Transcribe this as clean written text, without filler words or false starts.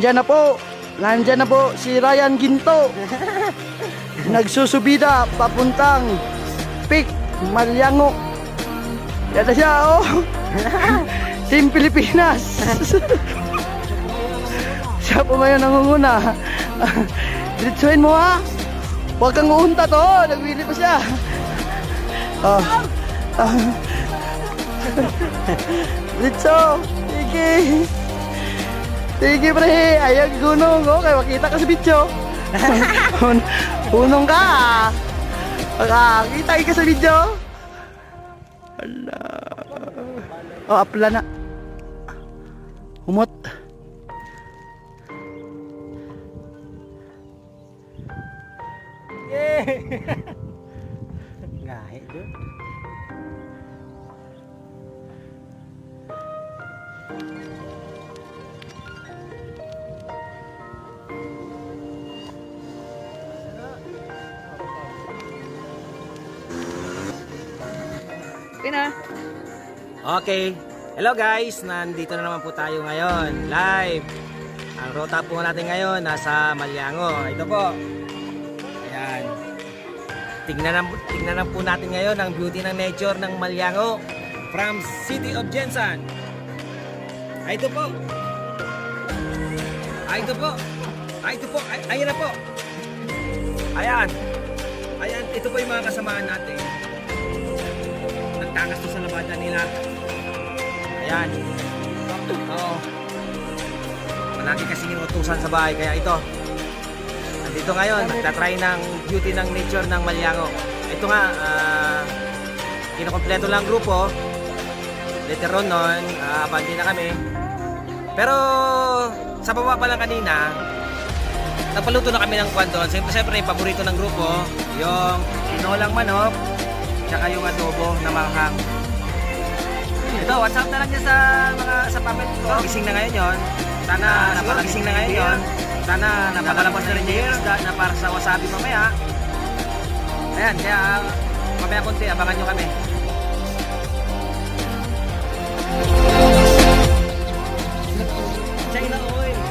Nandyan na po si Ryan Ginto. Nagsusubida papuntang Peak Malyango. Yan na siya, oh. Team Pilipinas. Siya po ngayon nangunguna. Diretsuhin mo, ha. Huwag kang uunta to. Nagwili pa siya. Diretso. Sige. Sige, pre. Ayaw gunong. Okay, makita ka sa video. Hunong ka. Makakita ka sa video. Hala. Oh, apla na. Humot. Ngahe doon. Okay. Hello guys, nandito na naman po tayo ngayon, live. Ang rota po natin ngayon nasa Malyango. Ito po. Ayan. Tingnan na po natin ngayon ang beauty ng nature ng Malyango from City of Jensan. Ito po. Ito po. Ito po. Ayan na po. Ayan. Ayan, ito po yung mga kasamaan natin. Nagtakas to sa labada nila. Ayan. Oo. Malaki kasi yung utusan sa bahay. Kaya ito. Nandito ngayon. Nagtatry ng beauty ng nature ng Malyango. Ito nga. Kinakompleto lang grupo. Later on nun. Abandi na kami. Pero sa baba pa lang kanina. Nagpaluto na kami ng kwan doon. Siyempre yung paborito ng grupo. Yung tinolang manok. Tsaka yung adobo na manghang. Ito, what's up na lang dyan sa mga sa pamilya ko. Gising na ngayon yun. Sana napalagising na ngayon yun. Sana napalabas na rin yung isda na para sa wasabi mamaya. Ayan, kaya mamaya konti, abangan nyo kami. China oil.